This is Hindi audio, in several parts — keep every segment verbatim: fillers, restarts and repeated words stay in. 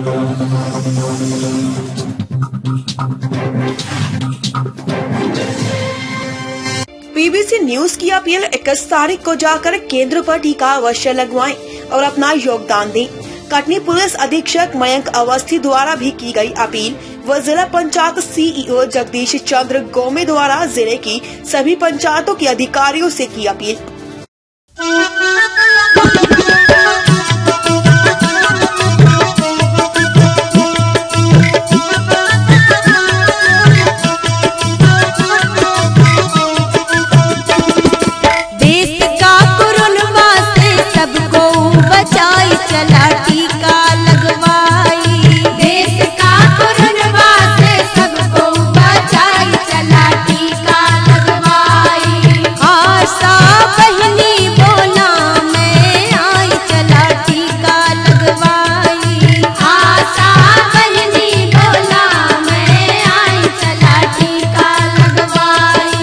पीबीसी न्यूज की अपील, इक्कीस तारीख को जाकर केंद्र पर टीका अवश्य लगवाएं और अपना योगदान दें। कटनी पुलिस अधीक्षक मयंक अवस्थी द्वारा भी की गई अपील व जिला पंचायत सीईओ जगदीश चंद्र गोमे द्वारा जिले की सभी पंचायतों के अधिकारियों से की अपील। चला टीका लगवाई, देश का कोरोना से सबको बचाई, चला टीका लगवाई। आशा बहनी बोला मैं आई, चला टीका लगवाई। आशा बहनी बोला मैं आई, चला टीका लगवाई।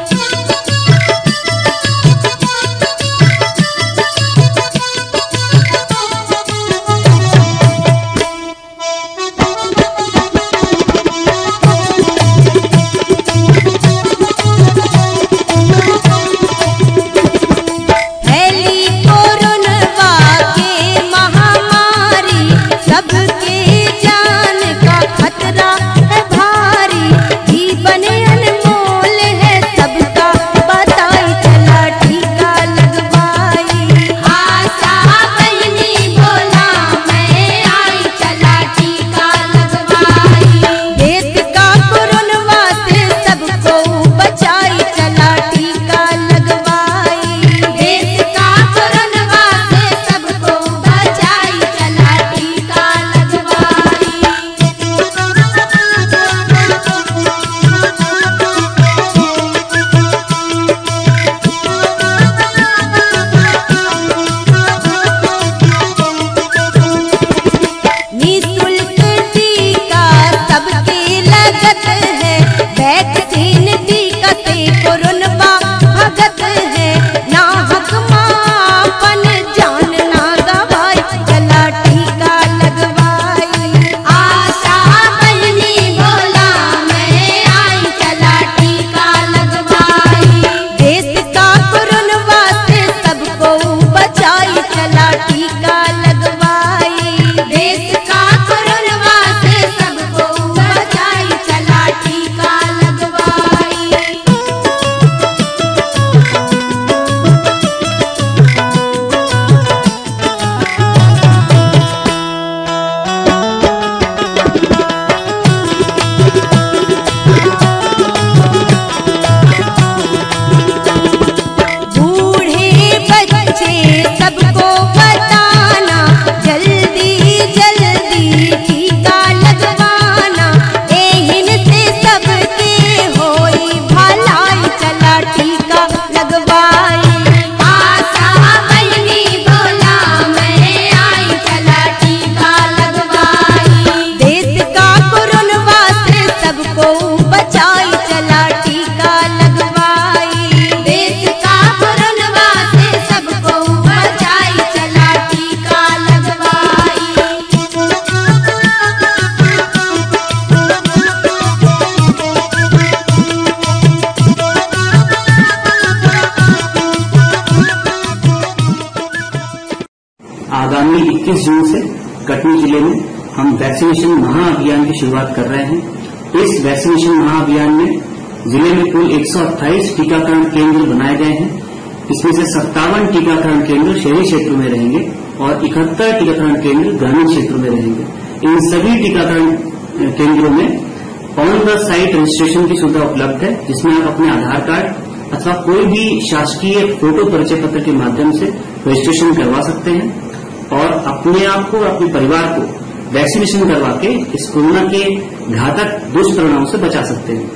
आगामी इक्कीस जून से कटनी जिले में हम वैक्सीनेशन महाअभियान की शुरुआत कर रहे हैं। इस वैक्सीनेशन महाअभियान में जिले में कुल एक सौ अट्ठाईस टीकाकरण केंद्र बनाए गए हैं। इसमें से सत्तावन टीकाकरण केंद्र शहरी क्षेत्रों में रहेंगे और इकहत्तर टीकाकरण केंद्र ग्रामीण क्षेत्रों में रहेंगे। इन सभी टीकाकरण केंद्रों में ऑन द साइट रजिस्ट्रेशन की सुविधा उपलब्ध है, जिसमें आप अपने आधार कार्ड अथवा कोई भी शासकीय फोटो परिचय पत्र के माध्यम से रजिस्ट्रेशन करवा सकते हैं और अपने आप को और अपने परिवार को वैक्सीनेशन करवा के इस कोरोना के घातक दुष्परिणामों से बचा सकते हैं।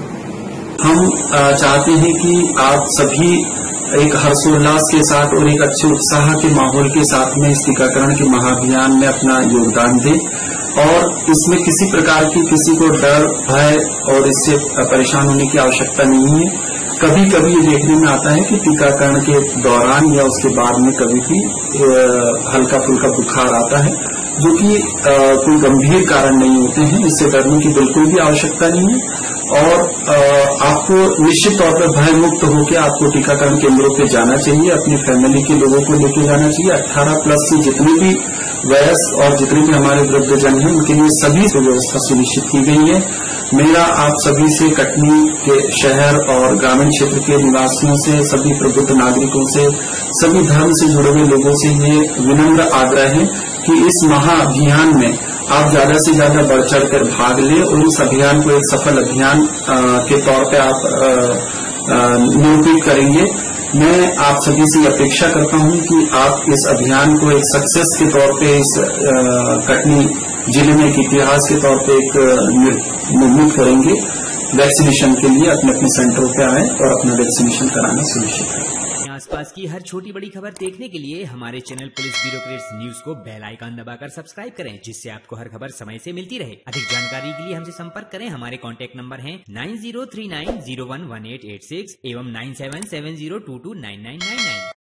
हम चाहते हैं कि आप सभी एक हर्षोल्लास के साथ और एक अच्छे उत्साह के माहौल के साथ में इस टीकाकरण के महाअभियान में अपना योगदान दें और इसमें किसी प्रकार की किसी को डर, भय और इससे परेशान होने की आवश्यकता नहीं है। कभी कभी ये देखने में आता है कि टीकाकरण के दौरान या उसके बाद में कभी भी हल्का फुल्का बुखार आता है, जो कि आ, कोई गंभीर कारण नहीं होते हैं। इससे डरने की बिल्कुल भी आवश्यकता नहीं है और आ, आपको निश्चित तौर पर भय मुक्त होकर आपको टीकाकरण केंद्रों पे जाना चाहिए, अपनी फैमिली के लोगों को लेकर जाना चाहिए। अठारह प्लस से जितने भी वयस्क और जितने भी हमारे वृद्धजन हैं उनके लिए सभी व्यवस्था सुनिश्चित की गई है। मेरा आप सभी से, कटनी के शहर और ग्रामीण क्षेत्र के निवासियों से, सभी प्रबुद्ध नागरिकों से, सभी धर्म से जुड़े हुए लोगों से ये विनम्र आग्रह है कि इस महाअभियान में आप ज्यादा से ज्यादा बढ़ चढ़ कर भाग लें और इस अभियान को एक सफल अभियान के तौर पे आप निरूपित करेंगे। मैं आप सभी से अपेक्षा करता हूं कि आप इस अभियान को एक सक्सेस के तौर पे, इस कटनी जिले में एक इतिहास के तौर पे एक निर्मित करेंगे। वैक्सीनेशन के लिए अपने अपने सेंटरों पे आए और अपना वैक्सीनेशन कराना सुनिश्चित करें। आसपास की हर छोटी बड़ी खबर देखने के लिए हमारे चैनल पुलिस ब्यूरोक्रेट्स न्यूज को बेल आइकन दबाकर सब्सक्राइब करें, जिससे आपको हर खबर समय से मिलती रहे। अधिक जानकारी के लिए हमसे संपर्क करें। हमारे कॉन्टैक्ट नंबर हैं nine zero three nine zero one one eight eight six एवं nine seven seven zero two two nine nine nine nine.